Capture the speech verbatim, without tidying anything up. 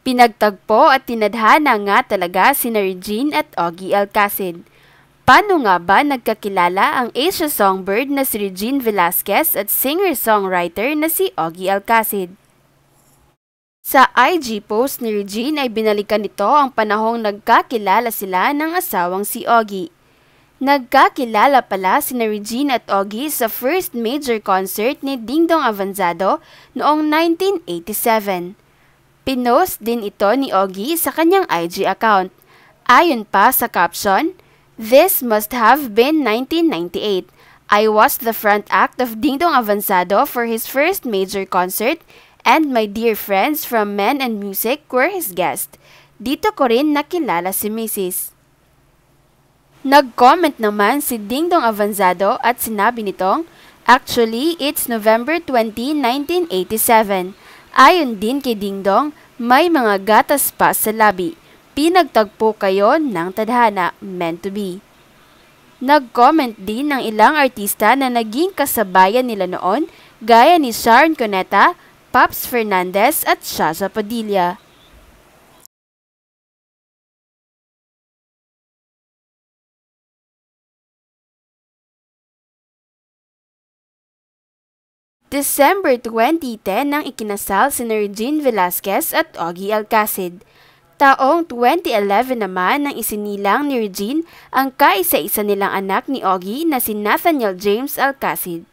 Pinagtagpo at tinadhana nga talaga sina Regine at Ogie Alcacid. Paano nga ba nagkakilala ang Asia songbird na si Regine Velasquez at singer-songwriter na si Ogie Alcacid? Sa I G post ni Regine ay binalikan nito ang panahong nagkakilala sila ng asawang si Ogie. Nagkakilala pala sina Regine at Ogie sa first major concert ni Dingdong Avanzado noong nineteen eighty-seven. Pinost din ito ni Ogie sa kanyang I G account. Ayon pa sa caption, "This must have been nineteen ninety-eight. I was the front act of Dingdong Avanzado for his first major concert and my dear friends from Men and Music were his guests. Dito ko rin nakilala si Missus" Nag-comment naman si Dingdong Avanzado at sinabi nitong, "Actually, it's November twentieth, nineteen eighty-seven. Ayon din kay Dingdong, may mga gatas pa sa labi. Pinagtagpo kayo ng tadhana, meant to be." Nag-comment din ng ilang artista na naging kasabayan nila noon gaya ni Sharon Cuneta, Paps Fernandez at Shaza Padilla. December twenty ten nang ikinasal si Regine Velasquez at Ogie Alcacid. Taong twenty eleven naman nang isinilang ni Regine ang kaisa-isa nilang anak ni Ogie na si Nathaniel James Alcacid.